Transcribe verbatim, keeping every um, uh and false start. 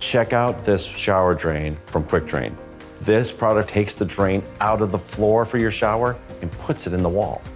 Check out this shower drain from Quickdrain. This product takes the drain out of the floor for your shower and puts it in the wall.